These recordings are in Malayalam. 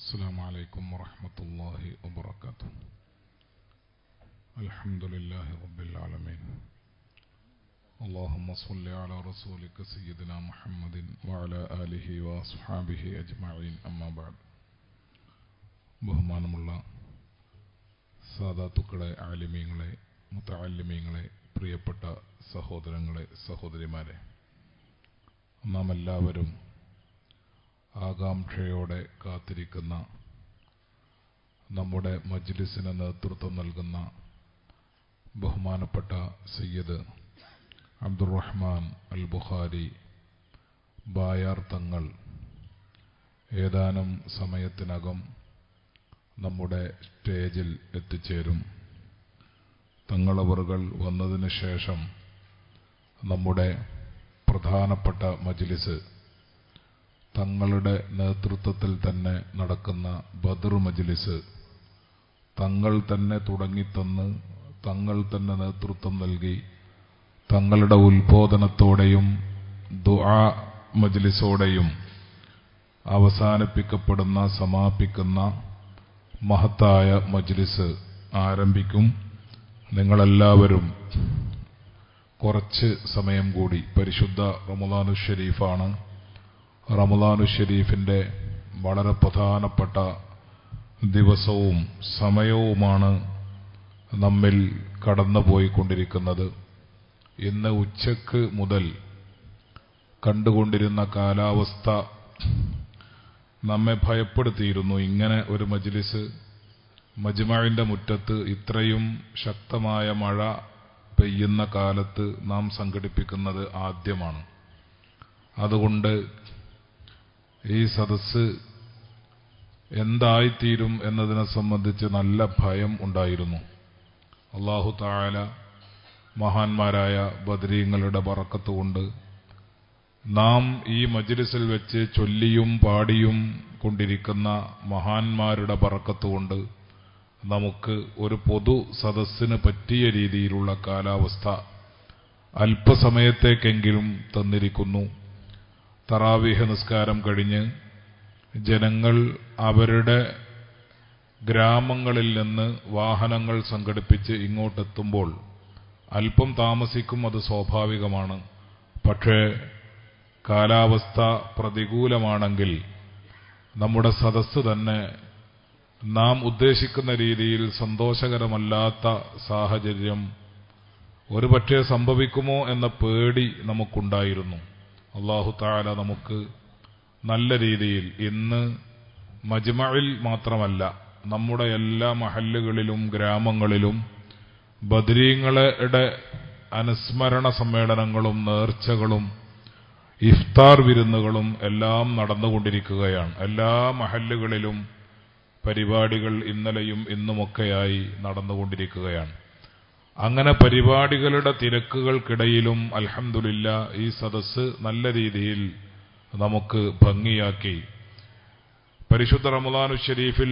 السلام عليكم ورحمة الله وبركاته. الحمد لله رب العالمين. اللهم صل على رسولك سيدنا محمد وعلى آله وأصحابه أجمعين. أما بعد. ബഹുമാനമുള്ള സാദാത്തുക്കളെ, ആലിമീങ്ങളെ, മുതഅല്ലിമീങ്ങളെ, പ്രിയപ്പെട്ട സഹോദരങ്ങളെ, സഹോദരിമാരെ, നാം എല്ലാവരും ആകാംക്ഷയോടെ കാത്തിരിക്കുന്ന, നമ്മുടെ മജ്ലിസിന് നേതൃത്വം നൽകുന്ന ബഹുമാനപ്പെട്ട സയ്യിദ് അബ്ദുറഹ്മാൻ അൽ ബുഖാരി ബായാർ തങ്ങൾ ഏതാനും സമയത്തിനകം നമ്മുടെ സ്റ്റേജിൽ എത്തിച്ചേരും. തങ്ങളവറുകൾ വന്നതിന് ശേഷം നമ്മുടെ പ്രധാനപ്പെട്ട മജ്ലിസ്, തങ്ങളുടെ നേതൃത്വത്തിൽ തന്നെ നടക്കുന്ന ബദർ മജ്ലിസ്, തങ്ങൾ തന്നെ തുടങ്ങിത്തന്ന് തങ്ങൾ തന്നെ നേതൃത്വം നൽകി തങ്ങളുടെ ഉത്ബോധനത്തോടെയും ദുആ മജ്ലിസോടെയും അവസാനിപ്പിക്കപ്പെടുന്ന, സമാപിക്കുന്ന മഹത്തായ മജ്ലിസ് ആരംഭിക്കും. നിങ്ങളെല്ലാവരും കുറച്ച് സമയം കൂടി, പരിശുദ്ധ റമദാനു ഷരീഫാണ്. റമദാനു ഷരീഫിന്റെ വളരെ പ്രധാനപ്പെട്ട ദിവസവും സമയവുമാണ് നമ്മിൽ കടന്നുപോയിക്കൊണ്ടിരിക്കുന്നത്. ഇന്ന് ഉച്ചക്ക് മുതൽ കണ്ടുകൊണ്ടിരുന്ന കാലാവസ്ഥ നമ്മെ ഭയപ്പെടുത്തിയിരുന്നു. ഇങ്ങനെ ഒരു മജ്ലിസ്, മജ്മഅിന്റെ മുറ്റത്ത് ഇത്രയും ശക്തമായ മഴ പെയ്യുന്ന കാലത്ത് നാം സംഘടിപ്പിക്കുന്നത് ആദ്യമാണ്. അതുകൊണ്ട് ഈ സദസ്സ് എന്തായിത്തീരും എന്നതിനെ സംബന്ധിച്ച് നല്ല ഭയം ഉണ്ടായിരുന്നു. അല്ലാഹു തആല മഹാന്മാരായ ബദരീങ്ങളുടെ ബറക്കത്ത് കൊണ്ട് നാം ഈ മജ്ലിസിൽ വെച്ച് ചൊല്ലിയും പാടിയും കൊണ്ടിരിക്കുന്ന മഹാന്മാരുടെ ബറക്കത്ത് കൊണ്ട് നമുക്ക് ഒരു പൊതു സദസ്സിന് പറ്റിയ രീതിയിലുള്ള കാലാവസ്ഥ അല്പസമയത്തേക്കെങ്കിലും തന്നിരിക്കുന്നു. തറാവീഹ് നിസ്കാരം കഴിഞ്ഞ് ജനങ്ങൾ അവരുടെ ഗ്രാമങ്ങളിൽ നിന്ന് വാഹനങ്ങൾ സംഘടിപ്പിച്ച് ഇങ്ങോട്ടെത്തുമ്പോൾ അല്പം താമസിക്കും, അത് സ്വാഭാവികമാണ്. പക്ഷേ കാലാവസ്ഥ പ്രതികൂലമാണെങ്കിൽ നമ്മുടെ സദസ്സ് തന്നെ നാം ഉദ്ദേശിക്കുന്ന രീതിയിൽ സന്തോഷകരമല്ലാത്ത സാഹചര്യം ഒരുപക്ഷേ സംഭവിക്കുമോ എന്ന പേടി നമുക്കുണ്ടായിരുന്നു. അല്ലാഹു തആല നമുക്ക് നല്ല രീതിയിൽ ഇന്ന് മജ്മഅിൽ മാത്രമല്ല, നമ്മുടെ എല്ലാ മഹല്ലുകളിലും ഗ്രാമങ്ങളിലും ബദരീങ്ങളുടെ അനുസ്മരണ സമ്മേളനങ്ങളും നേർച്ചകളും ഇഫ്താർ വിരുന്നുകളും എല്ലാം നടന്നുകൊണ്ടിരിക്കുകയാണ്. എല്ലാ മഹല്ലുകളിലും പരിപാടികൾ ഇന്നലെയും ഇന്നുമൊക്കെയായി നടന്നുകൊണ്ടിരിക്കുകയാണ്. അങ്ങനെ പരിപാടികളുടെ തിരക്കുകൾക്കിടയിലും അൽഹംദുലില്ലാ ഈ സദസ്സ് നല്ല രീതിയിൽ നമുക്ക് ഭംഗിയാക്കി പരിശുദ്ധ റമദാനു ഷരീഫിൽ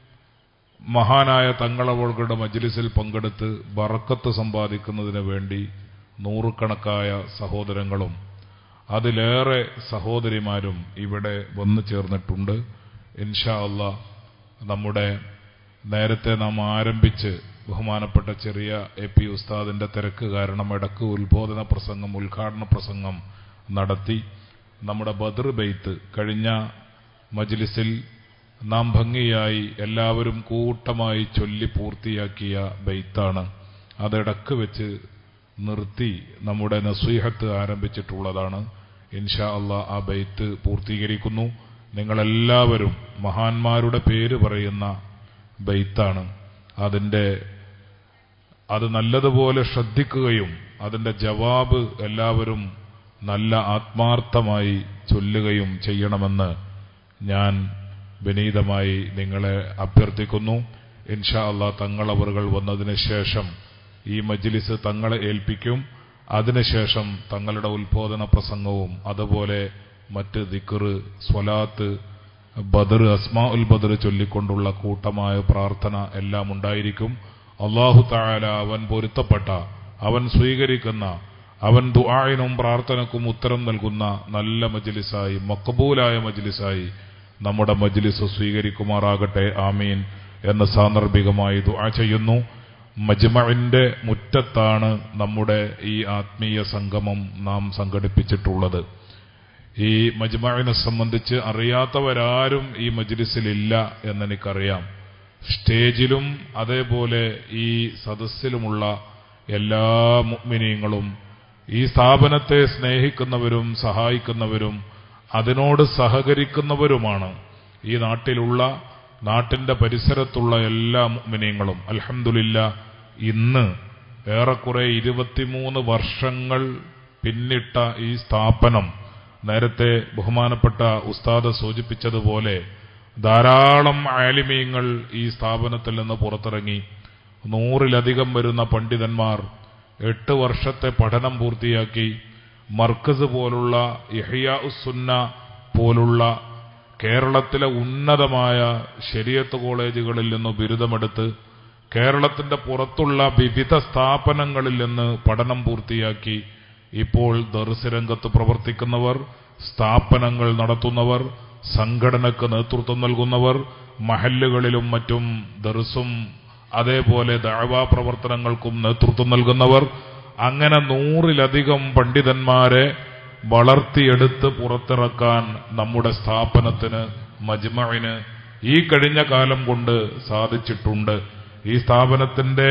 മഹാനായ തങ്ങളവളുകളുടെ മജ്ലിസിൽ പങ്കെടുത്ത് ബറക്കത്ത് സമ്പാദിക്കുന്നതിന് വേണ്ടി നൂറുകണക്കായ സഹോദരങ്ങളും അതിലേറെ സഹോദരിമാരും ഇവിടെ വന്നു ചേർന്നിട്ടുണ്ട്. ഇൻഷാ അല്ലാഹ് നമ്മുടെ നേരത്തെ നാം ആരംഭിച്ച് ബഹുമാനപ്പെട്ട ചെറിയ എ പി ഉസ്താദിന്റെ തിരക്ക് കാരണം ഇടക്ക് ഉത്ബോധന പ്രസംഗം, ഉദ്ഘാടന പ്രസംഗം നടത്തി. നമ്മുടെ ബദർ ബെയ്ത്ത് കഴിഞ്ഞ മജ്ലിസിൽ നാം ഭംഗിയായി എല്ലാവരും കൂട്ടമായി ചൊല്ലി പൂർത്തിയാക്കിയ ബെയ്ത്താണ്. അതിടക്ക് വെച്ച് നിർത്തി നമ്മുടെ നസീഹത്ത് ആരംഭിച്ചിട്ടുള്ളതാണ്. ഇൻഷാ അല്ലാഹ് ആ ബെയ്ത്ത് പൂർത്തീകരിക്കുന്നു. നിങ്ങളെല്ലാവരും മഹാന്മാരുടെ പേര് പറയുന്ന ബെയ്ത്താണ്. അത് നല്ലതുപോലെ ശ്രദ്ധിക്കുകയും അതിന്റെ ജവാബ് എല്ലാവരും നല്ല ആത്മാർത്ഥമായി ചൊല്ലുകയും ചെയ്യണമെന്ന് ഞാൻ വിനീതമായി നിങ്ങളെ അഭ്യർത്ഥിക്കുന്നു. ഇൻഷാ അല്ലാഹ് തങ്ങളവറുകൾ വന്നതിന് ശേഷം ഈ മജ്ലിസ് തങ്ങളെ ഏൽപ്പിക്കും. അതിനുശേഷം തങ്ങളുടെ ഉത്ബോധന പ്രസംഗവും അതുപോലെ മറ്റ് ദിക്ർ, സ്വലാത്ത്, ബദർ, അസ്മാഉൽ ബദർ ചൊല്ലിക്കൊണ്ടുള്ള കൂട്ടമായ പ്രാർത്ഥന എല്ലാം ഉണ്ടായിരിക്കും. അല്ലാഹു തആല അവൻ പൊരുത്തപ്പെട്ട, അവൻ സ്വീകരിക്കുന്ന, അവൻ ദുആഇനും പ്രാർത്ഥനക്കും ഉത്തരം നൽകുന്ന നല്ല മജ്ലിസായി, മഖബൂലായ മജ്ലിസായി നമ്മുടെ മജ്ലിസ് സ്വീകരിക്കുമാറാകട്ടെ. ആമീൻ എന്ന് സാന്ദർഭികമായി ദുആ ചെയ്യുന്നു. മജ്മഇന്റെ മുറ്റത്താണ് നമ്മുടെ ഈ ആത്മീയ സംഗമം നാം സംഘടിപ്പിച്ചിട്ടുള്ളത്. ഈ മജ്മഇനെ സംബന്ധിച്ച് അറിയാത്തവരാരും ഈ മജ്ലിസിലില്ല എന്നെനിക്കറിയാം. സ്റ്റേജിലും അതേപോലെ ഈ സദസ്സിലുമുള്ള എല്ലാ മുഅ്മിനീങ്ങളും ഈ സ്ഥാപനത്തെ സ്നേഹിക്കുന്നവരും സഹായിക്കുന്നവരും അതിനോട് സഹകരിക്കുന്നവരുമാണ്. ഈ നാട്ടിന്റെ പരിസരത്തുള്ള എല്ലാ മുഅ്മിനീങ്ങളും അൽഹംദുലില്ലാഹ് ഇന്ന് ഏറെക്കുറെ 23 വർഷങ്ങൾ പിന്നിട്ട ഈ സ്ഥാപനം നേരത്തെ ബഹുമാനപ്പെട്ട ഉസ്താദ് സൂചിപ്പിച്ചതുപോലെ ധാരാളം ആലിമീങ്ങൾ ഈ സ്ഥാപനത്തിൽ നിന്ന് പുറത്തിറങ്ങി. 100-ലധികം വരുന്ന പണ്ഡിതന്മാർ 8 വർഷത്തെ പഠനം പൂർത്തിയാക്കി മർക്കസ് പോലുള്ള ഇഹ്യാഉസ് സുന്ന പോലുള്ള കേരളത്തിലെ ഉന്നതമായ ശരീഅത്ത് കോളേജുകളിൽ നിന്ന് ബിരുദമെടുത്ത് കേരളത്തിന്റെ പുറത്തുള്ള വിവിധ സ്ഥാപനങ്ങളിൽ നിന്ന് പഠനം പൂർത്തിയാക്കി ഇപ്പോൾ ദർസ് രംഗത്ത് പ്രവർത്തിക്കുന്നവർ, സ്ഥാപനങ്ങൾ നടത്തുന്നവർ, സംഘടനക്ക് നേതൃത്വം നൽകുന്നവർ, മഹല്ലുകളിലും മറ്റും ദർസും അതേപോലെ ദഅവാ പ്രവർത്തനങ്ങൾക്കും നേതൃത്വം നൽകുന്നവർ, അങ്ങനെ 100-ലധികം പണ്ഡിതന്മാരെ വളർത്തിയെടുത്ത് പുറത്തിറക്കാൻ നമ്മുടെ സ്ഥാപനത്തിന് മജ്മഇന് ഈ കഴിഞ്ഞ കാലം കൊണ്ട് സാധിച്ചിട്ടുണ്ട്. ഈ സ്ഥാപനത്തിന്റെ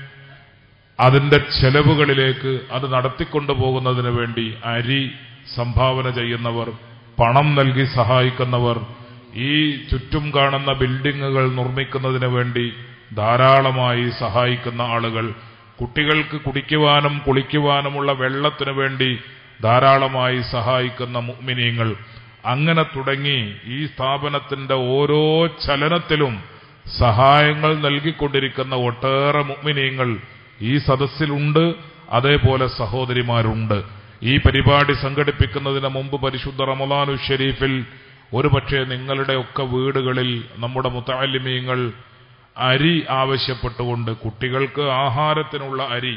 അതിന്റെ ചെലവുകളിലേക്ക് അത് നടത്തിക്കൊണ്ടുപോകുന്നതിന് വേണ്ടി അരി സംഭാവന ചെയ്യുന്നവർ, പണം നൽകി സഹായിക്കുന്നവർ, ഈ ചുറ്റും കാണുന്ന ബിൽഡിങ്ങുകൾ നിർമ്മിക്കുന്നതിന് വേണ്ടി ധാരാളമായി സഹായിക്കുന്ന ആളുകൾ, കുട്ടികൾക്ക് കുടിക്കുവാനും കുളിക്കുവാനുമുള്ള വെള്ളത്തിനു വേണ്ടി ധാരാളമായി സഹായിക്കുന്ന മുഅ്മിനീങ്ങൾ, അങ്ങനെ തുടങ്ങി ഈ സ്ഥാപനത്തിന്റെ ഓരോ ചലനത്തിലും സഹായങ്ങൾ നൽകിക്കൊണ്ടിരിക്കുന്ന ഒട്ടേറെ മുഅ്മിനീങ്ങൾ ഈ സദസ്സിലുണ്ട്. അതേപോലെ സഹോദരിമാരുണ്ട്. ഈ പരിപാടി സംഘടിപ്പിക്കുന്നതിന് മുമ്പ് പരിശുദ്ധ റമളാനുൽ ഷരീഫിൽ ഒരുപക്ഷെ നിങ്ങളുടെയൊക്കെ വീടുകളിൽ നമ്മുടെ മുതഅല്ലിമീങ്ങൾ അരി ആവശ്യപ്പെട്ടുകൊണ്ട് കുട്ടികൾക്ക് ആഹാരത്തിനുള്ള അരി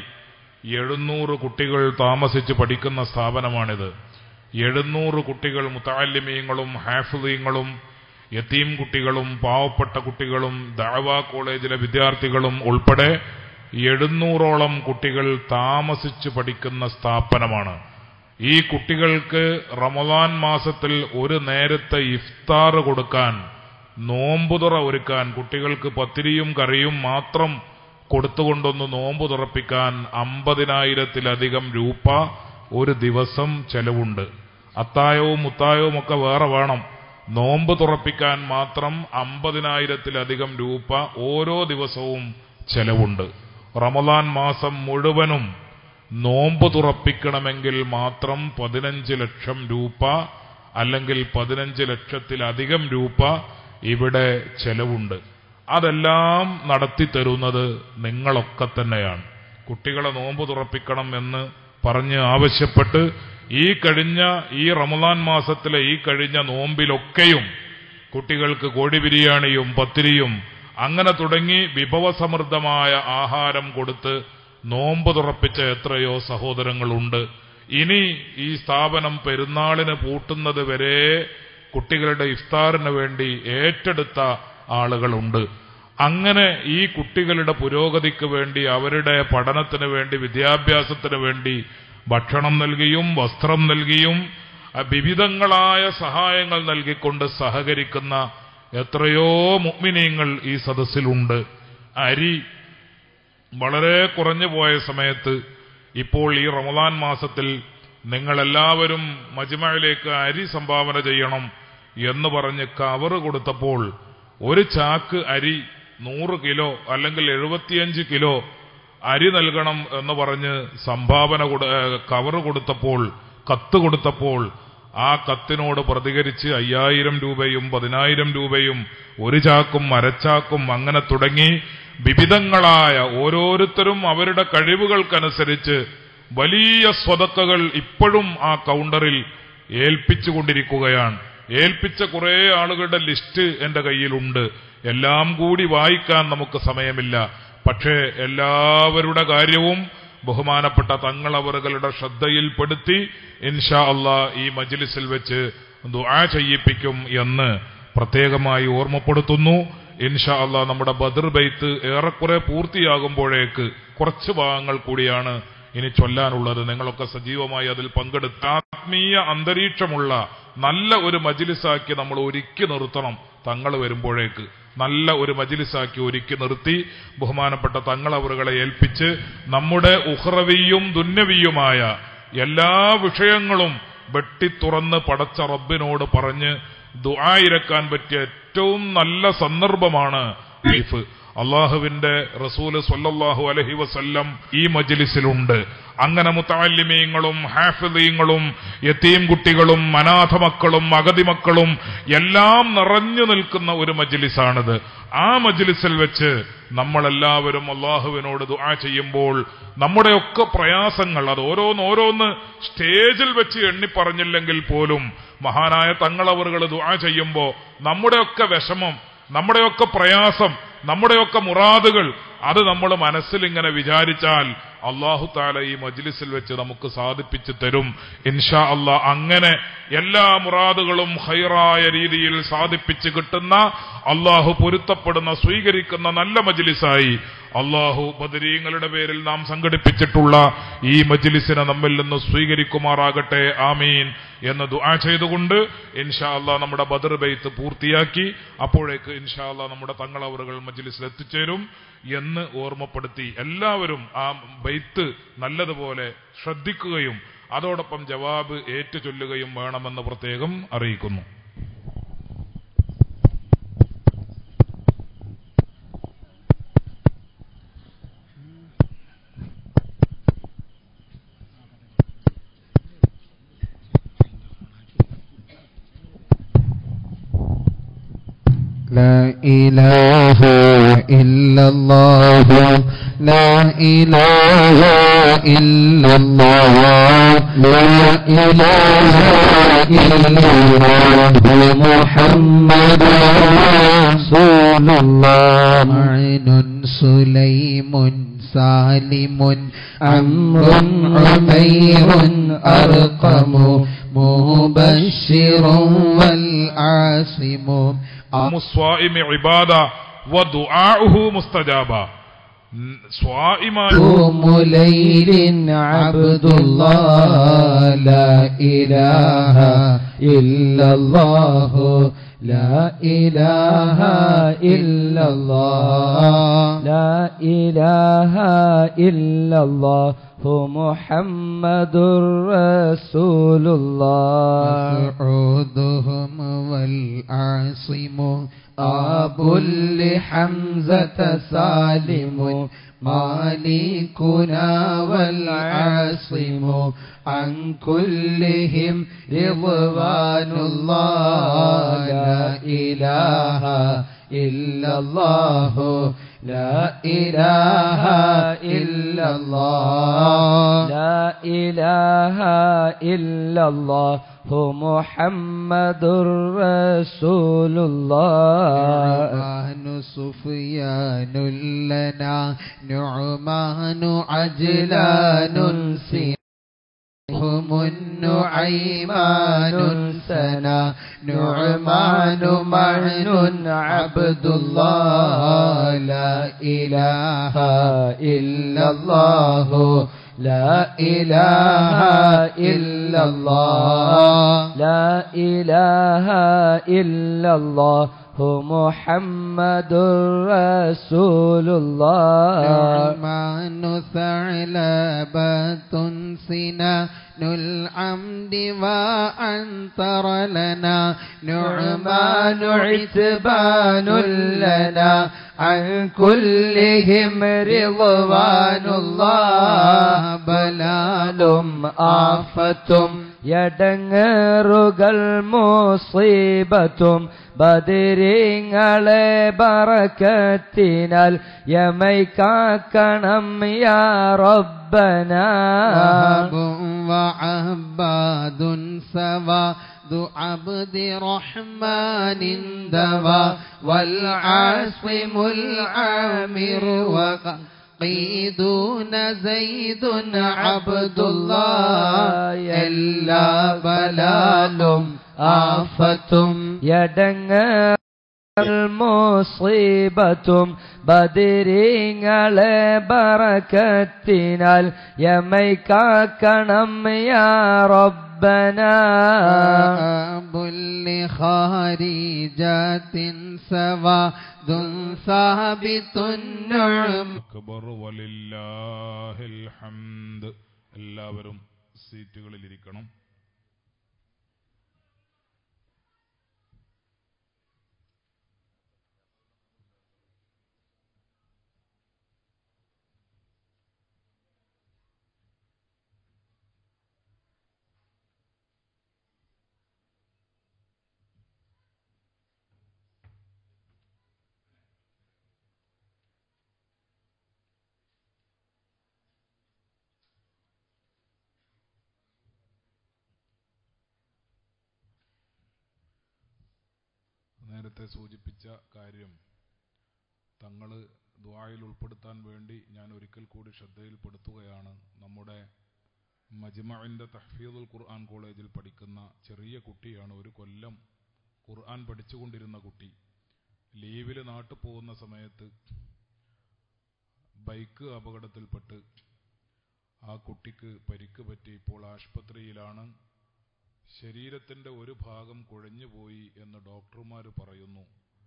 700 കുട്ടികൾ താമസിച്ച് പഠിക്കുന്ന സ്ഥാപനമാണിത്. 700 കുട്ടികൾ മുതഅല്ലിമീങ്ങളും ഹാഫിളീങ്ങളും യതീം കുട്ടികളും പാവപ്പെട്ട കുട്ടികളും ദഅവാ കോളേജിലെ വിദ്യാർത്ഥികളും ഉൾപ്പെടെ 700ഓളം കുട്ടികൾ താമസിച്ച് പഠിക്കുന്ന സ്ഥാപനമാണ്. ഈ കുട്ടികൾക്ക് റമളാൻ മാസത്തിൽ ഒരു നേരത്തെ ഇഫ്താർ കൊടുക്കാൻ, നോമ്പുതുറ ഒരുക്കാൻ, കുട്ടികൾക്ക് പത്തിരിയും കറിയും മാത്രം കൊടുത്തുകൊണ്ടൊന്ന് നോമ്പ് തുറപ്പിക്കാൻ 50,000-ലധികം രൂപ ഒരു ദിവസം ചെലവുണ്ട്. അത്തായവും മുത്തായവും ഒക്കെ വേറെ വേണം. നോമ്പ് തുറപ്പിക്കാൻ മാത്രം 50,000-ലധികം രൂപ ഓരോ ദിവസവും ചെലവുണ്ട്. റമളാൻ മാസം മുഴുവനും നോമ്പ് തുറപ്പിക്കണമെങ്കിൽ മാത്രം 15 ലക്ഷം രൂപ അല്ലെങ്കിൽ 15 ലക്ഷത്തിലധികം രൂപ ഇവിടെ ചെലവുണ്ട്. അതെല്ലാം നടത്തിത്തരുന്നത് നിങ്ങളൊക്കെ തന്നെയാണ്. കുട്ടികളെ നോമ്പ് തുറപ്പിക്കണം എന്ന് പറഞ്ഞ് ആവശ്യപ്പെട്ട് ഈ റമളാൻ മാസത്തിലെ ഈ കഴിഞ്ഞ നോമ്പിലൊക്കെയും കുട്ടികൾക്ക് കോഴി ബിരിയാണിയും പത്തിരിയും അങ്ങനെ തുടങ്ങി വിഭവസമൃദ്ധമായ ആഹാരം കൊടുത്ത് നോമ്പ് തുറപ്പിച്ച എത്രയോ സഹോദരങ്ങളുണ്ട്. ഇനി ഈ സ്ഥാപനം പെരുന്നാളിന് പൂട്ടുന്നത് വരെ കുട്ടികളുടെ ഇഫ്താറിന് വേണ്ടി ഏറ്റെടുത്ത ആളുകളുണ്ട്. അങ്ങനെ ഈ കുട്ടികളുടെ പുരോഗതിക്ക് വേണ്ടി, അവരുടെ പഠനത്തിന് വേണ്ടി, വിദ്യാഭ്യാസത്തിന് വേണ്ടി ഭക്ഷണം നൽകിയും വസ്ത്രം നൽകിയും വിവിധങ്ങളായ സഹായങ്ങൾ നൽകിക്കൊണ്ട് സഹകരിക്കുന്ന എത്രയോ മുഅ്മിനീങ്ങൾ ഈ സദസ്സിലുണ്ട്. അരി വളരെ കുറഞ്ഞു പോയ സമയത്ത് ഇപ്പോൾ ഈ റമളാൻ മാസത്തിൽ നിങ്ങളെല്ലാവരും മജ്മഇലേക്ക് അരി സംഭാവന ചെയ്യണം എന്ന് പറഞ്ഞ് കവറ് കൊടുത്തപ്പോൾ ഒരു ചാക്ക് അരി 100 കിലോ അല്ലെങ്കിൽ 75 കിലോ അരി നൽകണം എന്ന് പറഞ്ഞ് കവറ് കൊടുത്തപ്പോൾ, കത്ത് കൊടുത്തപ്പോൾ ആ കത്തിനോട് പ്രതികരിച്ച് 5000 രൂപയും 10,000 രൂപയും ഒരു ചാക്കും അരച്ചാക്കും അങ്ങനെ തുടങ്ങി വിവിധങ്ങളായ ഓരോരുത്തരും അവരുടെ കഴിവുകൾക്കനുസരിച്ച് വലിയ സ്വതക്കകൾ ഇപ്പോഴും ആ കൗണ്ടറിൽ ഏൽപ്പിച്ചുകൊണ്ടിരിക്കുകയാണ്. ഏൽപ്പിച്ച കുറെ ആളുകളുടെ ലിസ്റ്റ് എന്റെ കയ്യിലുണ്ട്. എല്ലാം കൂടി വായിക്കാൻ നമുക്ക് സമയമില്ല. പക്ഷേ എല്ലാവരുടെ കാര്യവും ബഹുമാനപ്പെട്ട തങ്ങളവറുകളുടെ ശ്രദ്ധയിൽപ്പെടുത്തി ഇൻഷാ അല്ലാഹ് ഈ മജ്ലിസിൽ വെച്ച് ദുആ ചെയ്യിപ്പിക്കും എന്ന് പ്രത്യേകമായി ഓർമ്മപ്പെടുത്തുന്നു. ഇൻഷാ അല്ലാഹ് നമ്മുടെ ബദർ ബൈത്ത് ഏറെക്കുറെ പൂർത്തിയാകുമ്പോഴേക്ക് കുറച്ച് ഭാഗങ്ങൾ കൂടിയാണ് ഇനി ചൊല്ലാനുള്ളത്. നിങ്ങളൊക്കെ സജീവമായി അതിൽ പങ്കെടുത്ത ആത്മീയ അന്തരീക്ഷമുള്ള നല്ല ഒരു മജ്ലിസാക്കി നമ്മൾ ഒരുക്കി നിർത്തണം. തങ്ങൾ വരുമ്പോഴേക്ക് നല്ല ഒരു മജ്ലിസാക്കി ഒരുക്കി നിർത്തി ബഹുമാനപ്പെട്ട തങ്ങളവറുകളെ ഏൽപ്പിച്ച് നമ്മുടെ ഉഖ്റവിയും ദുന്യവിയുമായ എല്ലാ വിഷയങ്ങളും വെട്ടിത്തുറന്ന് പടച്ച റബ്ബിനോട് പറഞ്ഞ് ദുആ ഇരക്കാൻ പറ്റിയ ഏറ്റവും നല്ല സന്ദർഭമാണ് അള്ളാഹുവിന്റെ റസൂല് സ്വല്ലല്ലാഹു അലൈഹി വസല്ലം ഈ മജ്ലിസിലുണ്ട്. അങ്ങനെ മുതഅല്ലിമീങ്ങളും ഹാഫിളീങ്ങളും യതീം കുട്ടികളും അനാഥ മക്കളും അഗതി മക്കളും എല്ലാം നിറഞ്ഞു നിൽക്കുന്ന ഒരു മജ്ലിസാണിത്. ആ മജ്ലിസിൽ വെച്ച് നമ്മളെല്ലാവരും അള്ളാഹുവിനോട് ദുആ ചെയ്യുമ്പോൾ നമ്മുടെയൊക്കെ പ്രയാസങ്ങൾ അത് ഓരോന്ന് സ്റ്റേജിൽ വെച്ച് എണ്ണി പറഞ്ഞില്ലെങ്കിൽ പോലും മഹാനായ തങ്ങളവറുകൾ ദുആ ചെയ്യുമ്പോൾ നമ്മുടെയൊക്കെ വിഷമം, നമ്മുടെയൊക്കെ പ്രയാസം, നമ്മുടെയൊക്കെ മുറാദുകൾ അത് നമ്മൾ മനസ്സിലിങ്ങനെ വിചാരിച്ചാൽ അല്ലാഹു തആല ഈ മജ്ലിസിൽ വെച്ച് നമുക്ക് സാധിപ്പിച്ചു തരും ഇൻഷാ അല്ലാഹ്. അങ്ങനെ എല്ലാ മുറാദുകളും ഖൈറായ രീതിയിൽ സാധിപ്പിച്ച് കിട്ടുന്ന, അല്ലാഹു പൊരുത്തപ്പെടുന്ന, സ്വീകരിക്കുന്ന നല്ല മജ്ലിസായി അല്ലാഹു ബദരീങ്ങളുടെ പേരിൽ നാം സംഘടിപ്പിച്ചിട്ടുള്ള ഈ മജ്ലിസിനെ നമ്മിൽ നിന്ന് സ്വീകരിക്കുമാറാകട്ടെ. ആമീൻ എന്ന് ദുആ ചെയ്തുകൊണ്ട് ഇൻഷാ അല്ലാഹ് നമ്മുടെ ബദർ ബൈത്ത് പൂർത്തിയാക്കി അപ്പോഴേക്ക് ഇൻഷാ അല്ലാഹ് നമ്മുടെ തങ്ങളവറുകൾ മജ്ലിസിൽ എത്തിച്ചേരും എന്ന് ഓർമ്മപ്പെടുത്തി എല്ലാവരും ആ ബൈത്ത് നല്ലതുപോലെ ശ്രദ്ധിക്കുകയും അതോടൊപ്പം ജവാബ് ഏറ്റുചൊല്ലുകയും വേണമെന്ന് പ്രത്യേകം അറിയിക്കുന്നു. لا إله إلا الله لا إله إلا الله لا إله إلا الله محمد رسول الله عين سليم سالم عمرو عمير أرقم مبشر والعاصم الصائم عبادة ودعاؤه مستجابا. قوم ليل عبد الله لا إله إلا الله لا إله إلا الله لا إله إلا الله محمد رسول الله مسعودهم والعاصم أبو لحمزة سالم مالكنا والعاصم عن كلهم رضوان الله لا إله إلا الله لا إله إلا الله لا إله إلا الله محمد رسول الله نعمان سفيان لنا نعمان عجلان هم النعيمان سنا نعمان معن عبد الله لا إله إلا الله لا إله إلا الله لا إله إلا الله محمد رسول الله نعمان ثعلبة سنان العمد وأنطر لنا نعمان عتبان لنا عن كلهم رضوان الله بلال آفة യടങ്ങേറുകൾ മുസീബത്തും ബദരീങ്ങളെ ബറക്കത്തിനാൽ യമൈക്കാക്കണം യാ റബ്ബനാ വഅബാദുൻ സവാ عبد رحمن دوا والعاصم العامر ഖീദൂന സൈദുൻ അബ്ദുല്ലാഹ് എല്ലാ ബലാലും ആഫത്തും യടങ്ങ മുസീബത്തും ബദരീങ്ങളെ ബറകത്തിനാൽ യമൈക്കാക്കണം യാ റബ്ബനാ ബുല്ലി ഖാരിജത്തിൻ സവാദുൻ സാബിതുൻ നുഅം അക്ബർ വലില്ലാഹിൽ ഹംദ്. എല്ലാവരും സീറ്റുകളിൽ ഇരിക്കണം. നേരത്തെ സൂചിപ്പിച്ച കാര്യം തങ്ങൾ ദുആയിൽ ഉൾപ്പെടുത്താൻ വേണ്ടി ഞാൻ ഒരിക്കൽ കൂടി ശ്രദ്ധയിൽപ്പെടുത്തുകയാണ്. നമ്മുടെ മജ്മഇന്റെ തഹ്ഫീദുൽ ഖുർആൻ കോളേജിൽ പഠിക്കുന്ന ചെറിയ കുട്ടിയാണ്. ഒരു കൊല്ലം ഖുർആൻ പഠിച്ചുകൊണ്ടിരുന്ന കുട്ടി. ലീവിൽ നാട്ടിൽ പോകുന്ന സമയത്ത് ബൈക്ക് അപകടത്തിൽപ്പെട്ട് ആ കുട്ടിക്ക് പരിക്ക് പറ്റി. ഇപ്പോൾ ആശുപത്രിയിലാണ്. ശരീരത്തിന്റെ ഒരു ഭാഗം കുഴഞ്ഞുപോയി എന്ന് ഡോക്ടർമാർ പറയുന്നു.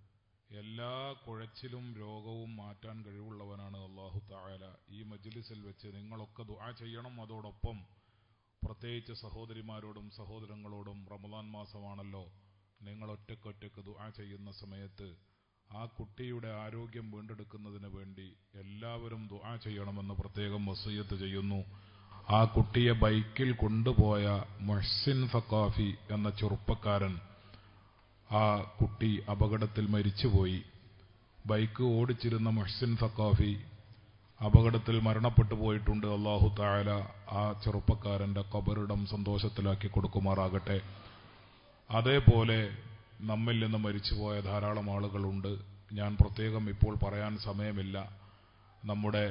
എല്ലാ കുഴച്ചിലും രോഗവും മാറ്റാൻ കഴിവുള്ളവനാണ് അല്ലാഹു തആല. ഈ മജ്ലിസിൽ വെച്ച് നിങ്ങളൊക്കെ ദുആ ചെയ്യണം. അതോടൊപ്പം പ്രത്യേകിച്ച് സഹോദരിമാരോടും സഹോദരങ്ങളോടും റമദാൻ മാസമാണല്ലോ, നിങ്ങൾ ഒറ്റക്കൊറ്റക്ക് ദുആ ചെയ്യുന്ന സമയത്ത് ആ കുട്ടിയുടെ ആരോഗ്യം വീണ്ടെടുക്കുന്നതിന് വേണ്ടി എല്ലാവരും ദുആ ചെയ്യണമെന്ന് പ്രത്യേകം വസിയത്ത് ചെയ്യുന്നു. ആ കുട്ടിയെ ബൈക്കിൽ കൊണ്ടുപോയ മുഹ്സിൻ സഖാഫി എന്ന ചെറുപ്പക്കാരൻ, ആ കുട്ടി അപകടത്തിൽ മരിച്ചുപോയി. ബൈക്ക് ഓടിച്ചിരുന്ന മുഹ്സിൻ സഖാഫി അപകടത്തിൽ മരണപ്പെട്ടു പോയിട്ടുണ്ട്. അല്ലാഹു തആല ആ ചെറുപ്പക്കാരന്റെ ഖബറിടം സന്തോഷത്തിലാക്കി കൊടുക്കുമാറാകട്ടെ. അതേപോലെ നമ്മിൽ നിന്ന് മരിച്ചുപോയ ധാരാളം ആളുകളുണ്ട്. ഞാൻ പ്രത്യേകം ഇപ്പോൾ പറയാൻ സമയമില്ല. നമ്മുടെ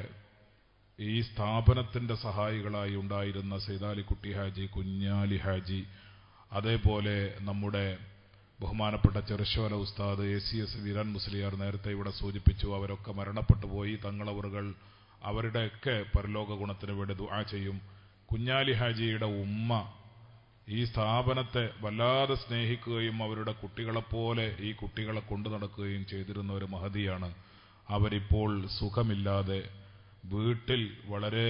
ഈ സ്ഥാപനത്തിന്റെ സഹായികളായി ഉണ്ടായിരുന്ന സൈദാലിക്കുട്ടി ഹാജി, കുഞ്ഞാലി ഹാജി, അതേപോലെ നമ്മുടെ ബഹുമാനപ്പെട്ട ചെറുശ്ശോല ഉസ്താദ്, ACS വീരൻ മുസ്ലിയാർ നേരത്തെ ഇവിടെ സൂചിപ്പിച്ചു. അവരൊക്കെ മരണപ്പെട്ടു പോയി. തങ്ങളവറുകൾ അവരുടെയൊക്കെ പരലോക ഗുണത്തിന് വേണ്ടി ദുആ ചെയ്യും. കുഞ്ഞാലി ഹാജിയുടെ ഉമ്മ ഈ സ്ഥാപനത്തെ വല്ലാതെ സ്നേഹിക്കുകയും അവരുടെ കുട്ടികളെപ്പോലെ ഈ കുട്ടികളെ കൊണ്ടു നടക്കുകയും ചെയ്തിരുന്ന ഒരു മഹതിയാണ്. അവരിപ്പോൾ സുഖമില്ലാതെ വീട്ടിൽ വളരെ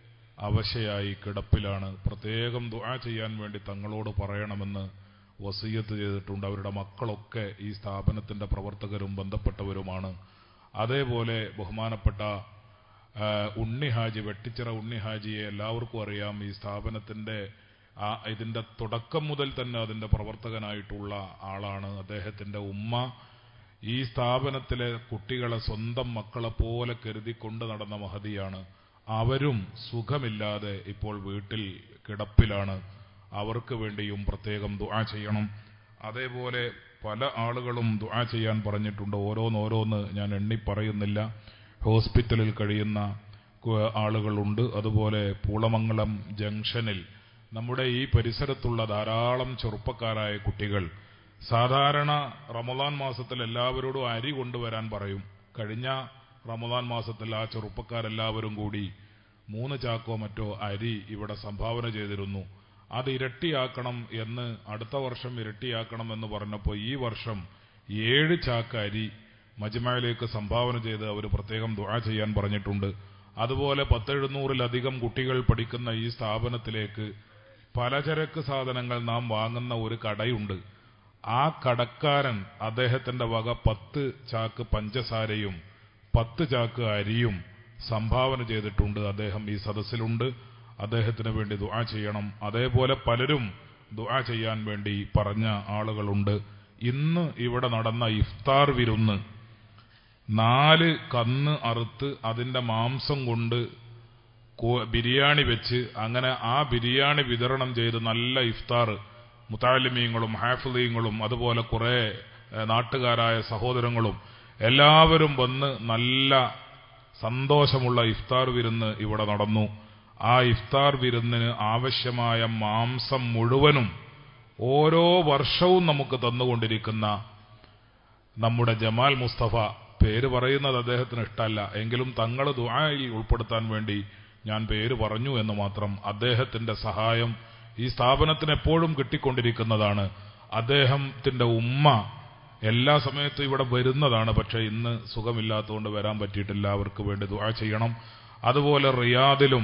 അവശയായി കിടപ്പിലാണ്. പ്രത്യേകം ദുആ ചെയ്യാൻ വേണ്ടി തങ്ങളോട് പറയണമെന്ന് വസിയത്ത് ചെയ്തിട്ടുണ്ട്. അവരുടെ മക്കളൊക്കെ ഈ സ്ഥാപനത്തിന്റെ പ്രവർത്തകരും ബന്ധപ്പെട്ടവരുമാണ്. അതേപോലെ ബഹുമാനപ്പെട്ട ഉണ്ണിഹാജി, വെട്ടിച്ചിറ ഉണ്ണിഹാജിയെ എല്ലാവർക്കും അറിയാം. ഈ സ്ഥാപനത്തിന്റെ ഇതിന്റെ തുടക്കം മുതൽ തന്നെ അതിന്റെ പ്രവർത്തകനായിട്ടുള്ള ആളാണ്. അദ്ദേഹത്തിന്റെ ഉമ്മ ഈ സ്ഥാപനത്തിലെ കുട്ടികളെ സ്വന്തം മക്കളെ പോലെ കരുതിക്കൊണ്ട് നടന്ന മഹതിയാണ്. അവരും സുഖമില്ലാതെ ഇപ്പോൾ വീട്ടിൽ കിടപ്പിലാണ്. അവർക്ക് വേണ്ടിയും പ്രത്യേകം ദുആ ചെയ്യണം. അതേപോലെ പല ആളുകളും ദുആ ചെയ്യാൻ പറഞ്ഞിട്ടുണ്ട്. ഓരോന്നോരോന്ന് ഞാൻ എണ്ണി പറയുന്നില്ല. ഹോസ്പിറ്റലിൽ കഴിയുന്ന ആളുകളുണ്ട്. അതുപോലെ പൂളമംഗലം ജംഗ്ഷനിൽ നമ്മുടെ ഈ പരിസരത്തുള്ള ധാരാളം ചെറുപ്പക്കാരായ കുട്ടികൾ സാധാരണ റമദാൻ മാസത്തിൽ എല്ലാവരോടും അരി കൊണ്ടുവരാൻ പറയും. കഴിഞ്ഞ റമദാൻ മാസത്തിൽ ആ ചെറുപ്പക്കാരെല്ലാവരും കൂടി 3 ചാക്കോ മറ്റോ അരി ഇവിടെ സംഭാവന ചെയ്തിരുന്നു. അത് ഇരട്ടിയാക്കണം എന്ന്, അടുത്ത വർഷം ഇരട്ടിയാക്കണം എന്ന് പറഞ്ഞപ്പോൾ ഈ വർഷം 7 ചാക്ക് അരി മജ്മഅയിലേക്ക് സംഭാവന ചെയ്ത് അവർ പ്രത്യേകം ദുആ ചെയ്യാൻ പറഞ്ഞിട്ടുണ്ട്. അതുപോലെ 10-700-ലധികം കുട്ടികൾ പഠിക്കുന്ന ഈ സ്ഥാപനത്തിലേക്ക് പലചരക്ക് സാധനങ്ങൾ നാം വാങ്ങുന്ന ഒരു കടയുണ്ട്. ആ കടക്കാരൻ അദ്ദേഹത്തിന്റെ വക 10 ചാക്ക് പഞ്ചസാരയും 10 ചാക്ക് അരിയും സംഭാവന ചെയ്തിട്ടുണ്ട്. അദ്ദേഹം ഈ സദസ്സിലുണ്ട്. അദ്ദേഹത്തിന് വേണ്ടി ദുആ ചെയ്യണം. അതേപോലെ പലരും ദുആ ചെയ്യാൻ വേണ്ടി പറഞ്ഞ ആളുകളുണ്ട്. ഇന്ന് ഇവിടെ നടന്ന ഇഫ്താർ വിരുന്ന് 4 കന്ന് അറുത്ത് അതിന്റെ മാംസം കൊണ്ട് ബിരിയാണി വെച്ച് അങ്ങനെ ആ ബിരിയാണി വിതരണം ചെയ്ത് നല്ല ഇഫ്താർ മുതഅല്ലിമീങ്ങളും ഹാഫിളീങ്ങളും അതുപോലെ കുറെ നാട്ടുകാരായ സഹോദരങ്ങളും എല്ലാവരും വന്ന് നല്ല സന്തോഷമുള്ള ഇഫ്താർ വിരുന്ന് ഇവിടെ നടന്നു. ആ ഇഫ്താർ വിരുന്നിന് ആവശ്യമായ മാംസം മുഴുവനും ഓരോ വർഷവും നമുക്ക് തന്നുകൊണ്ടിരിക്കുന്ന നമ്മുടെ ജമാൽ മുസ്തഫ, പേര് പറയുന്നത് അദ്ദേഹത്തിന് ഇഷ്ടമല്ല എങ്കിലും തങ്ങൾ ദുആയിൽ ഉൾപ്പെടുത്താൻ വേണ്ടി ഞാൻ പേര് പറഞ്ഞു എന്ന് മാത്രം. അദ്ദേഹത്തിന്റെ സഹായം ഈ സ്ഥാപനത്തിന് എപ്പോഴും കിട്ടിക്കൊണ്ടിരിക്കുന്നതാണ്. അദ്ദേഹത്തിന്റെ ഉമ്മ എല്ലാ സമയത്തും ഇവിടെ വരുന്നതാണ്. പക്ഷെ ഇന്ന് സുഖമില്ലാത്തതുകൊണ്ട് വരാൻ പറ്റിയിട്ടില്ല. അവർക്ക് വേണ്ടി ദുആ ചെയ്യണം. അതുപോലെ റിയാദിലും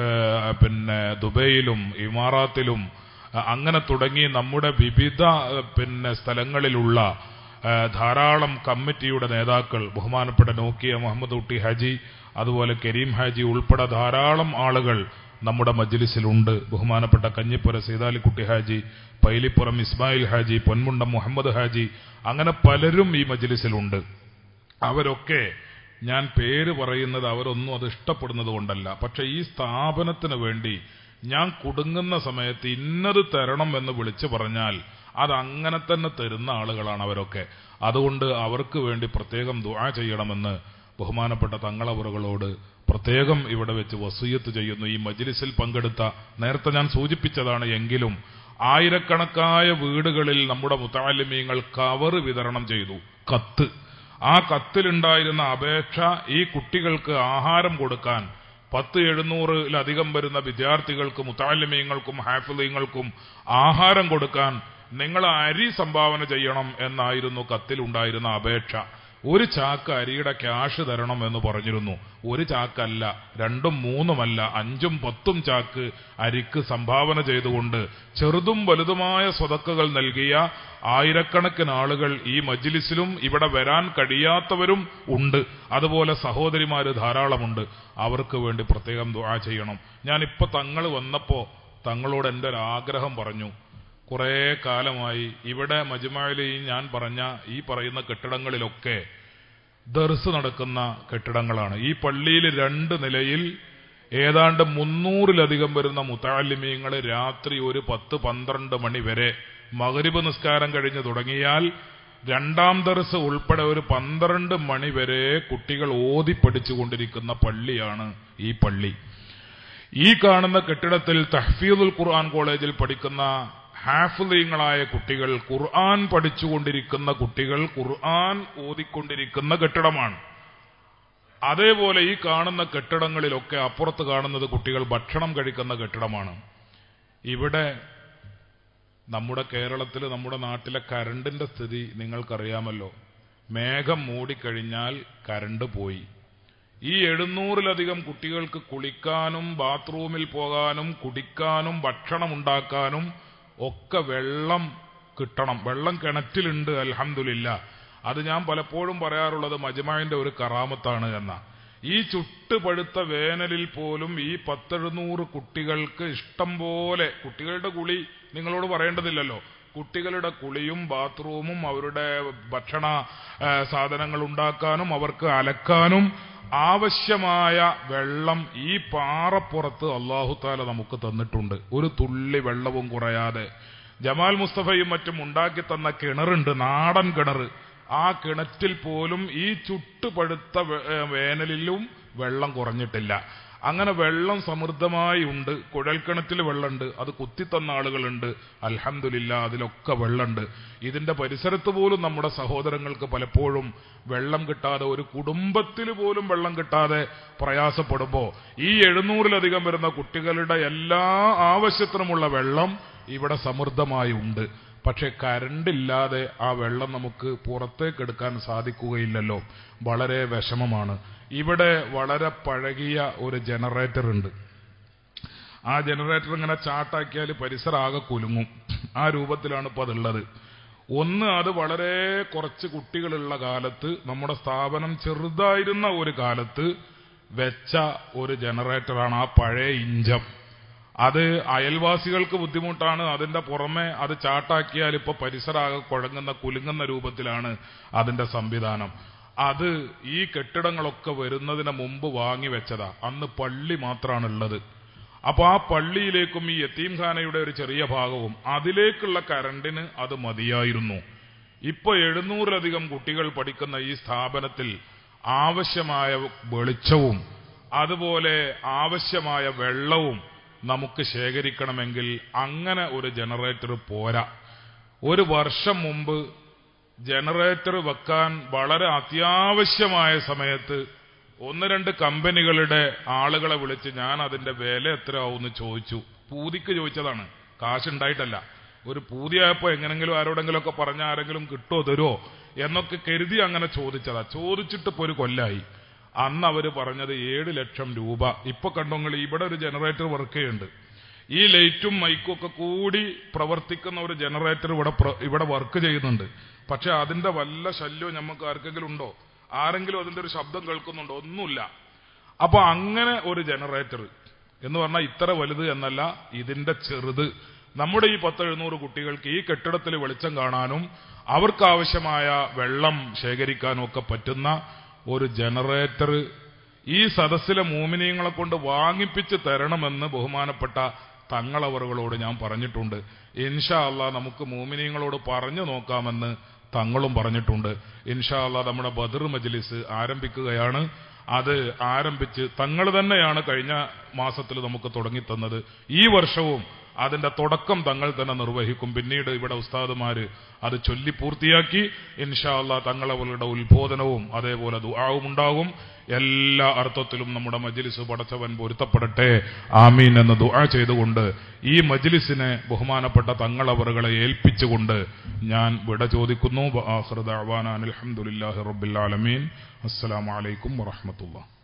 ദുബൈയിലും ഇമാറാത്തിലും അങ്ങനെ തുടങ്ങി നമ്മുടെ വിവിധ സ്ഥലങ്ങളിലുള്ള ധാരാളം കമ്മിറ്റിയുടെ നേതാക്കൾ, ബഹുമാനപ്പെട്ട നോക്കിയ മുഹമ്മദ് കുട്ടി ഹാജി, അതുപോലെ കരീം ഹാജി ഉൾപ്പെടെ ധാരാളം ആളുകൾ നമ്മുടെ മജ്ലിസിലുണ്ട്. ബഹുമാനപ്പെട്ട കഞ്ഞിപ്പുര സീതാലിക്കുട്ടി ഹാജി, പൈലിപ്പുറം ഇസ്മായിൽ ഹാജി, പൊന്മുണ്ടം മുഹമ്മദ് ഹാജി, അങ്ങനെ പലരും ഈ മജ്ലിസിലുണ്ട്. അവരൊക്കെ ഞാൻ പേര് പറയുന്നത് അവരൊന്നും അത് ഇഷ്ടപ്പെടുന്നത് കൊണ്ടല്ല. പക്ഷെ ഈ സ്ഥാപനത്തിന് വേണ്ടി ഞാൻ കുടുങ്ങുന്ന സമയത്ത് ഇന്നത് തരണം എന്ന് വിളിച്ചു പറഞ്ഞാൽ അത് അങ്ങനെ തന്നെ തരുന്ന ആളുകളാണ് അവരൊക്കെ. അതുകൊണ്ട് അവർക്ക് വേണ്ടി പ്രത്യേകം ദുആ ചെയ്യണമെന്ന് ബഹുമാനപ്പെട്ട തങ്ങളവറുകളോട് പ്രത്യേകം ഇവിടെ വെച്ച് വസിയത്ത് ചെയ്യുന്നു. ഈ മജ്ലിസിൽ പങ്കെടുത്ത, നേരത്തെ ഞാൻ സൂചിപ്പിച്ചതാണ് എങ്കിലും ആയിരക്കണക്കായ വീടുകളിൽ നമ്മുടെ മുതഅല്ലിമീങ്ങൾ കവർ വിതരണം ചെയ്തു, കത്ത്. ആ കത്തിലുണ്ടായിരുന്ന അപേക്ഷ ഈ കുട്ടികൾക്ക് ആഹാരം കൊടുക്കാൻ 700-700 വരുന്ന വിദ്യാർത്ഥികൾക്ക്, മുതഅല്ലിമീങ്ങൾക്കും ഹാഫിളീങ്ങൾക്കും ആഹാരം കൊടുക്കാൻ നിങ്ങൾ അരി സംഭാവന ചെയ്യണം എന്നായിരുന്നു കത്തിലുണ്ടായിരുന്ന അപേക്ഷ. ഒരു ചാക്ക് അരിയുടെ ക്യാഷ് തരണം എന്ന് പറഞ്ഞിരുന്നു. ഒരു ചാക്കല്ല, 2ഉം 3ഉമല്ല, 5ഉം 10ഉം ചാക്ക് അരിക്ക് സംഭാവന ചെയ്തുകൊണ്ട് ചെറുതും വലുതുമായ സ്വതക്കകൾ നൽകിയ ആയിരക്കണക്കിന് ആളുകൾ ഈ മജ്ലിസിലും ഇവിടെ വരാൻ കഴിയാത്തവരും ഉണ്ട്. അതുപോലെ സഹോദരിമാര് ധാരാളമുണ്ട്. അവർക്ക് വേണ്ടി പ്രത്യേകം ദുആ ചെയ്യണം. ഞാനിപ്പോ തങ്ങൾ വന്നപ്പോ തങ്ങളോട് എൻ്റെ ഒരു ആഗ്രഹം പറഞ്ഞു. കുറെ കാലമായി ഇവിടെ മജ്മഅയിൽ ഞാൻ പറഞ്ഞ ഈ പറയുന്ന കെട്ടിടങ്ങളിലൊക്കെ ദർസ് നടക്കുന്ന കെട്ടിടങ്ങളാണ്. ഈ പള്ളിയിൽ 2 നിലയിൽ ഏതാണ്ട് 300-ലധികം വരുന്ന മുതഅല്ലിമീങ്ങൾ രാത്രി ഒരു 10-12 മണി വരെ മഗ്രിബ് നിസ്കാരം കഴിഞ്ഞ് തുടങ്ങിയാൽ 2ാം ദർസ് ഉൾപ്പെടെ ഒരു 12 മണി വരെ കുട്ടികൾ ഓതി പഠിച്ചുകൊണ്ടിരിക്കുന്ന പള്ളിയാണ് ഈ പള്ളി. ഈ കാണുന്ന കെട്ടിടത്തിൽ തഹ്ഫീദുൽ ഖുർആൻ കോളേജിൽ പഠിക്കുന്ന ഹാഫിളീങ്ങളായ കുട്ടികൾ, ഖുർആൻ പഠിച്ചുകൊണ്ടിരിക്കുന്ന കുട്ടികൾ ഖുർആൻ ഓതിക്കൊണ്ടിരിക്കുന്ന കെട്ടിടമാണ്. അതേപോലെ ഈ കാണുന്ന കെട്ടിടങ്ങളിലൊക്കെ അപ്പുറത്ത് കാണുന്നത് കുട്ടികൾ ഭക്ഷണം കഴിക്കുന്ന കെട്ടിടമാണ്. ഇവിടെ നമ്മുടെ കേരളത്തിൽ, നമ്മുടെ നാട്ടിലെ കരണ്ടിന്റെ സ്ഥിതി നിങ്ങൾക്കറിയാമല്ലോ. മേഘം മൂടിക്കഴിഞ്ഞാൽ കരണ്ട് പോയി. ഈ 700-ലധികം കുട്ടികൾക്ക് കുളിക്കാനും ബാത്റൂമിൽ പോകാനും കുടിക്കാനും ഭക്ഷണം ഉണ്ടാക്കാനും ഒക്കെ വെള്ളം കിട്ടണം. വെള്ളം കിണറ്റിലുണ്ട്, അൽഹംദുലില്ലാ. അത് ഞാൻ പലപ്പോഴും പറയാറുള്ളത് മജ്മഅന്റെ ഒരു കറാമത്താണ് എന്ന. ഈ ചുട്ടുപഴുത്ത വേനലിൽ പോലും ഈ 10-700 കുട്ടികൾക്ക് ഇഷ്ടം പോലെ, കുട്ടികളുടെ കുളി നിങ്ങളോട് പറയേണ്ടതില്ലല്ലോ, കുട്ടികളുടെ കുളിയും ബാത്റൂമും അവരുടെ ഭക്ഷണ സാധനങ്ങൾ ഉണ്ടാക്കാനും അവർക്ക് അലക്കാനും ആവശ്യമായ വെള്ളം ഈ പാറപ്പുറത്ത് അല്ലാഹു തആല നമുക്ക് തന്നിട്ടുണ്ട്. ഒരു തുള്ളി വെള്ളവും കുറയാതെ. ജമാൽ മുസ്തഫയും മറ്റും ഉണ്ടാക്കി തന്ന കിണറുണ്ട്, നാടൻ കിണർ. ആ കിണറ്റിൽ പോലും ഈ ചുട്ടുപഴുത്ത വേനലിലും വെള്ളം കുറഞ്ഞിട്ടില്ല. അങ്ങനെ വെള്ളം സമൃദ്ധമായി ഉണ്ട്. കുഴൽക്കിണറ്റിൽ വെള്ളമുണ്ട്, അത് കുത്തിത്തന്ന ആളുകളുണ്ട്, അൽഹംദുലില്ലാ അതിലൊക്കെ വെള്ളമുണ്ട്. ഇതിന്റെ പരിസരത്ത് പോലും നമ്മുടെ സഹോദരങ്ങൾക്ക് പലപ്പോഴും വെള്ളം കിട്ടാതെ, ഒരു കുടുംബത്തിൽ പോലും വെള്ളം കിട്ടാതെ പ്രയാസപ്പെടുമ്പോ ഈ 700-ലധികം വരുന്ന കുട്ടികളുടെ എല്ലാ ആവശ്യത്തിനുമുള്ള വെള്ളം ഇവിടെ സമൃദ്ധമായി ഉണ്ട്. പക്ഷെ കരണ്ടില്ലാതെ ആ വെള്ളം നമുക്ക് പുറത്തേക്ക് എടുക്കാൻ സാധിക്കുകയില്ലല്ലോ. വളരെ വിഷമമാണ്. ഇവിടെ വളരെ പഴകിയ ഒരു ജനറേറ്റർ ഉണ്ട്. ആ ജനറേറ്റർ ഇങ്ങനെ ചാട്ടാക്കിയാൽ പരിസരം ആകെ കുലുങ്ങും. ആ രൂപത്തിലാണ് ഇപ്പൊ അതുള്ളത്. ഒന്ന്, അത് വളരെ കുറച്ച് കുട്ടികളുള്ള കാലത്ത്, നമ്മുടെ സ്ഥാപനം ചെറുതായിരുന്ന ഒരു കാലത്ത് വെച്ച ഒരു ജനറേറ്ററാണ് ആ പഴയ ഇഞ്ചം. അത് അയൽവാസികൾക്ക് ബുദ്ധിമുട്ടാണ്. അതിന്റെ പുറമെ അത് ചാട്ടാക്കിയാൽ ഇപ്പൊ പരിസരാകെ കുലുങ്ങുന്ന രൂപത്തിലാണ് അതിന്റെ സംവിധാനം. അത് ഈ കെട്ടിടങ്ങളൊക്കെ വരുന്നതിന് മുമ്പ് വാങ്ങി വെച്ചതാ. അന്ന് പള്ളി മാത്രമാണുള്ളത്. അപ്പൊ ആ പള്ളിയിലേക്കും ഈ യതീംഖാനയുടെ ഒരു ചെറിയ ഭാഗവും അതിലേക്കുള്ള കരണ്ടിന് അത് മതിയായിരുന്നു. ഇപ്പൊ 700-ലധികം കുട്ടികൾ പഠിക്കുന്ന ഈ സ്ഥാപനത്തിൽ ആവശ്യമായ വെളിച്ചവും അതുപോലെ ആവശ്യമായ വെള്ളവും നമുക്ക് ശേഖരിക്കണമെങ്കിൽ അങ്ങനെ ഒരു ജനറേറ്റർ പോരാ. ഒരു വർഷം മുമ്പ് ജനറേറ്റർ വെക്കാൻ വളരെ അത്യാവശ്യമായ സമയത്ത് 1-2 കമ്പനികളുടെ ആളുകളെ വിളിച്ച് ഞാൻ അതിന്റെ വില എത്രയാവുമെന്ന് ചോദിച്ചു. പൂതിക്ക് ചോദിച്ചതാണ്, കാശുണ്ടായിട്ടല്ല. ഒരു പൂതിയായപ്പോ എങ്ങനെങ്കിലും ആരോടെങ്കിലുമൊക്കെ പറഞ്ഞ ആരെങ്കിലും കിട്ടുമോ തരുമോ എന്നൊക്കെ കരുതി അങ്ങനെ ചോദിച്ചതാ. ചോദിച്ചിട്ട് ഇപ്പൊ ഒരു കൊല്ലായി. അന്ന് അവര് പറഞ്ഞത് 7 ലക്ഷം രൂപ. ഇപ്പൊ കണ്ടോങ്ങൾ ഇവിടെ ഒരു ജനറേറ്റർ വർക്ക് ചെയ്യുന്നുണ്ട്. ഈ ലൈറ്റും മൈക്കും ഒക്കെ കൂടി പ്രവർത്തിക്കുന്ന ഒരു ജനറേറ്റർ ഇവിടെ വർക്ക് ചെയ്യുന്നുണ്ട്. പക്ഷെ അതിന്റെ വല്ല ശല്യവും നമുക്ക് ആർക്കെങ്കിലും ഉണ്ടോ? ആരെങ്കിലും അതിന്റെ ഒരു ശബ്ദം കേൾക്കുന്നുണ്ടോ? ഒന്നുമില്ല. അപ്പൊ അങ്ങനെ ഒരു ജനറേറ്റർ എന്ന് പറഞ്ഞാൽ ഇത്ര വലുത് എന്നല്ല, ഇതിന്റെ ചെറുത്. നമ്മുടെ ഈ 10-700 കുട്ടികൾക്ക് ഈ കെട്ടിടത്തിൽ വെളിച്ചം കാണാനും അവർക്കാവശ്യമായ വെള്ളം ശേഖരിക്കാനും ഒക്കെ പറ്റുന്ന ഒരു ജനറേറ്റർ ഈ സദസ്സിലെ മോമിനീങ്ങളെ കൊണ്ട് വാങ്ങിപ്പിച്ച് തരണമെന്ന് ബഹുമാനപ്പെട്ട തങ്ങളവറുകളോട് ഞാൻ പറഞ്ഞിട്ടുണ്ട്. ഇൻഷാ അല്ലാഹ് നമുക്ക് മോമിനീങ്ങളോട് പറഞ്ഞു നോക്കാമെന്ന് തങ്ങളും പറഞ്ഞിട്ടുണ്ട്. ഇൻഷാ അല്ലാഹ് നമ്മുടെ ബദർ മജ്ലിസ് ആരംഭിക്കുകയാണ്. അത് ആരംഭിച്ച് തങ്ങൾ തന്നെയാണ് കഴിഞ്ഞ മാസത്തിൽ നമുക്ക് തുടങ്ങിത്തന്നത്. ഈ വർഷവും അതിന്റെ തുടക്കം തങ്ങൾ തന്നെ നിർവഹിക്കും. പിന്നീട് ഇവിടെ ഉസ്താദുമാര് അത് ചൊല്ലി പൂർത്തിയാക്കി ഇൻഷാ അല്ലാഹ് തങ്ങളവരുടെ ഉത്ബോധനവും അതേപോലെ ദുആവും ഉണ്ടാകും. എല്ലാ അർത്ഥത്തിലും നമ്മുടെ മജ്ലിസ് പടച്ചവൻ പൊരുത്തപ്പെടട്ടെ, ആമീൻ എന്ന് ദുആ ചെയ്തുകൊണ്ട് ഈ മജ്ലിസിനെ ബഹുമാനപ്പെട്ട തങ്ങളവറുകളെ ഏൽപ്പിച്ചുകൊണ്ട് ഞാൻ വിട ചോദിക്കുന്നു. വആഖിറു ദഅ്വാനാ അൽഹംദുലില്ലാഹി റബ്ബിൽ ആലമീൻ. അസ്സലാമു അലൈക്കും വറഹ്മത്തുള്ളാഹി.